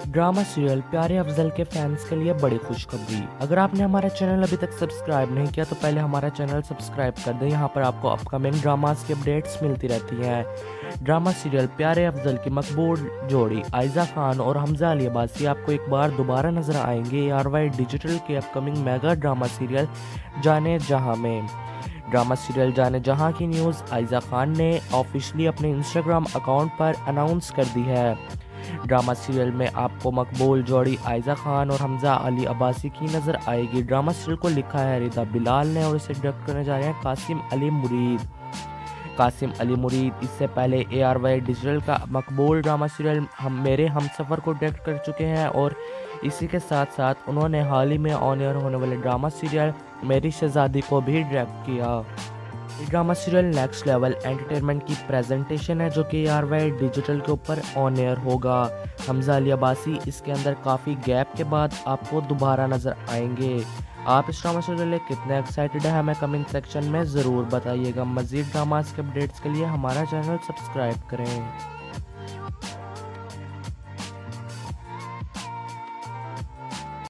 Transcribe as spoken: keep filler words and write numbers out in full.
Drama serial प्यारे अफजल के fans के लिए बड़ी खुशखबरी। अगर आपने हमारा चैनल अभी तक सब्सक्राइब नहीं किया तो पहले हमारा चैनल सब्सक्राइब कर दें। यहाँ पर आपको अपकमिंग ड्रामास की अपडेट्स मिलती रहती हैं। ड्रामा सीरियल प्यारे अफजल की मकबूल जोड़ी आयजा खान और हमजा अली अब्बासी आपको एक बार दोबारा नजर आएंगे आर वाई डिजिटल के upcoming mega drama serial Jaane Jahan में। ड्रामा सीरियल जाने जहां की न्यूज़ आयजा खान ने ऑफिशियली अपने इंस्टाग्राम अकाउंट पर अनाउंस कर दी है। ड्रामा सीरियल में आपको मकबूल जोड़ी आयजा खान और हमजा अली अब्बासी की नज़र आएगी। ड्रामा सीरियल को लिखा है रिदा बिलाल ने और इसे डायरेक्ट करने जा रहे हैं कासिम अली मुरीद। कासिम अली मुरीद इससे पहले ए आर वाई डिजिटल का मकबूल ड्रामा सीरियल हम मेरे हम सफ़र को डायरेक्ट कर चुके हैं और इसी के साथ साथ उन्होंने हाल ही में ऑन एयर होने वाले ड्रामा सीरियल मेरी शहजादी को भी डायरेक्ट किया। Drama serial next level entertainment की प्रेजेंटेशन है जो कि आर वाई डिजिटल के ऊपर ऑन एयर होगा। हमजा अली अब्बासी इसके अंदर काफ़ी गैप के बाद आपको दोबारा नज़र आएंगे। आप इस ड्रामा सीरियल लिए कितने एक्साइटेड है हमें कमेंट सेक्शन में ज़रूर बताइएगा। मज़ीद ड्रामास के अपडेट्स के लिए हमारा चैनल सब्सक्राइब करें।